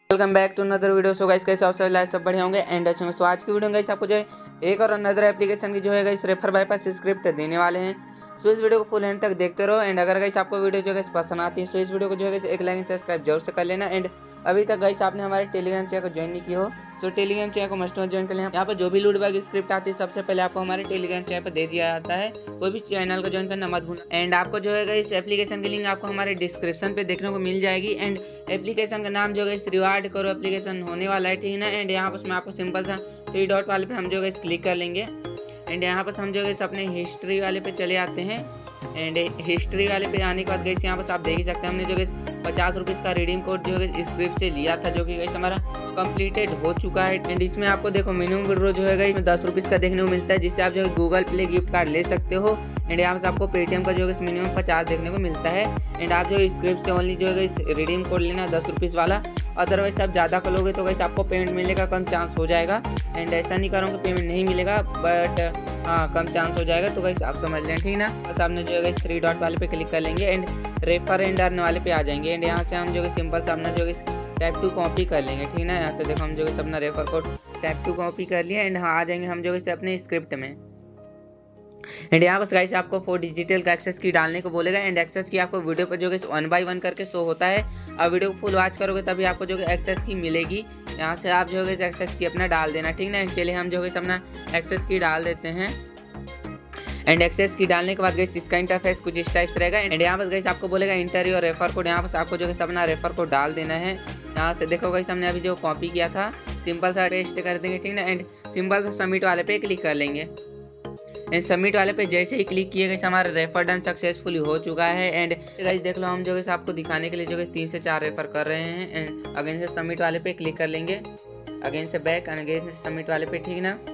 Welcome back to another video. So guys कैसे आप सब लाइव सब बढ़िया होंगे एंड अच्छे होंगे। सो आज की वीडियो गाइस आपको जो है एक और अनदर एप्लीकेशन की जो है गाइस रेफर बाईपास स्क्रिप्ट देने वाले हैं। सो इस वीडियो को फुल एंड तक देखते रहो एंड अगर गाइस आपको वीडियो जो है पसंद आती है सो इस वीडियो को जो है गाइस एक लाइक सब्सक्राइब जरूर से कर लेना। एंड अभी तक गाइस आपने हमारे टेलीग्राम चैनल को ज्वाइन नहीं किया हो तो टेलीग्राम चैनल को मस्ट ज्वाइन कर लें। यहाँ पर जो भी लूटबाग स्क्रिप्ट आती है सबसे पहले आपको हमारे टेलीग्राम चैनल पर दे दिया जाता है, कोई भी चैनल को ज्वाइन करना मत भूलना। एंड आपको जो है इस एप्लीकेशन की लिंक आपको हमारे डिस्क्रिप्शन पे देखने को मिल जाएगी। एंड एप्लीकेशन का नाम जो है इस रिवार्ड करो एप्लीकेशन होने वाला है, ठीक है ना। एंड यहाँ पर मैं आपको सिंपल सा 3 डॉट वाले पे हम जो है क्लिक कर लेंगे एंड यहाँ पर हम जो है अपने हिस्ट्री वाले पे चले आते हैं। एंड हिस्ट्री वाले पे आने के बाद गई यहाँ पर आप देख ही सकते हैं हमने जो है 50 रुपीज़ का रिडीम कोड जो है स्क्रिप्ट से लिया था, जो कि गई हमारा कंप्लीटेड हो चुका है। एंड इसमें आपको देखो मिनिमम विड्रॉ जो है इसमें 10 रुपीज़ का देखने को मिलता है, जिससे आप जो है गूगल प्ले गिफ्ट कार्ड ले सकते हो। एंड यहाँ से आपको पेटीएम का जो है मिनिमम 50 देखने को मिलता है। एंड आप जो स्क्रिप्ट से ओनली जो है रिडीम कोड लेना 10 रुपीज़ वाला, अदरवाइज आप ज़्यादा करोगे तो वैसे आपको पेमेंट मिलने का कम चांस हो जाएगा। एंड ऐसा नहीं करूँगा पेमेंट नहीं मिलेगा, बट हाँ कम चांस हो जाएगा, तो वैसे आप समझ लें, ठीक ना। बस आपने जो है 3 डॉट वाले पे क्लिक कर लेंगे एंड रेफर एंड अर्न वाले पे आ जाएंगे। एंड यहाँ से हम जो है सिंपल से अपना जो है टैप टू कॉपी कर लेंगे, ठीक ना। यहाँ से देखो हम जो है अपना refer code tap to copy कर लिया एंड हाँ आ जाएंगे हम जो है अपने स्क्रिप्ट में। एंड यहाँ पर गाइस आपको 4 डिजिटल का एक्सेस की डालने को बोलेगा एंड एक्सेस की आपको वीडियो पर जो है 1 बाय 1 करके शो होता है। अब वीडियो को फुल वॉच करोगे तभी आपको जो है एक्सेस की मिलेगी। यहाँ से आप जो है एक्सेस की अपना डाल देना, ठीक ना। चलिए हम जो है अपना एक्सेस की डाल देते हैं एंड एक्सेस की डालने के बाद गाइस इसका इंटरफेस कुछ इस टाइप से रहेगा। एंड यहाँ पर गाइस आपको बोलेगा इंटर योर रेफर कोड, यहाँ पर आपको जो है अपना रेफर कोड डाल देना है। यहाँ से देखो गाइस हमने अभी जो कॉपी किया था सिंपल सा पेस्ट कर देंगे, ठीक ना। एंड सिंपल सा सबमिट वाले पे क्लिक कर लेंगे एंड सबमिट वाले पे जैसे ही क्लिक किए गए हमारा रेफर डन सक्सेसफुली हो चुका है। एंड गाइस देख लो हम जो है आपको दिखाने के लिए जो है 3 से 4 रेफर कर रहे हैं। एंड अगेन से सबमिट वाले पे क्लिक कर लेंगे, अगेन से बैक एंड अगेन से सबमिट वाले पे, ठीक ना।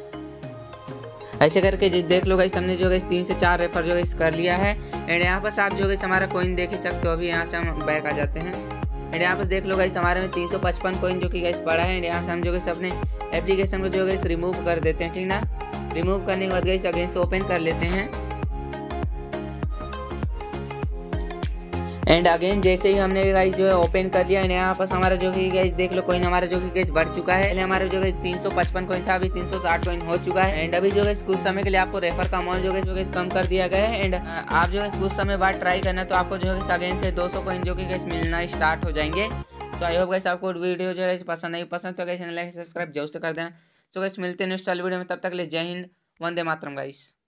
ऐसे करके देख लो गाइस हमने जो है 3 से 4 रेफर जो है कर लिया है। एंड यहाँ पर आप जो है हमारा कॉइन देख ही सकते हो। अभी यहाँ से हम बैक आ जाते हैं एंड यहाँ पर देख लो गाइस हमारे में 355 कॉइन जो कि गाइस पड़ा है। एंड यहाँ से हम जो है अपने एप्लीकेशन को जो है रिमूव कर देते हैं, ठीक ना। रिमूव करने के बाद गाइस अगेन से ओपन कर लेते हैं एंड अगेन जैसे ही हमने गाइस जो है ओपन कर लिया एंड यहाँ पर हमारा जो कि गाइस देख लो कॉइन हमारा जो कि गाइस बढ़ चुका है। पहले हमारा जो है 355 कॉइन था, अभी 360 कॉइन हो चुका है। एंड अभी जो है कुछ समय के लिए आपको रेफर का अमाउंट जो है कम कर दिया गया है। एंड आप जो है कुछ समय बाद ट्राई करना तो आपको जो है अगेन से 200 कॉइन जो कि गाइस मिलना स्टार्ट हो जाएंगे। तो आई होप गाइस आपको वीडियो जो है पसंद नहीं पसंद तो गाइस लाइक सब्सक्राइब जरूर से कर दें। तो गाइस मिलते हैं नेक्स्ट वीडियो में, तब तक ले जय हिंद, वंदे मातरम गाइस।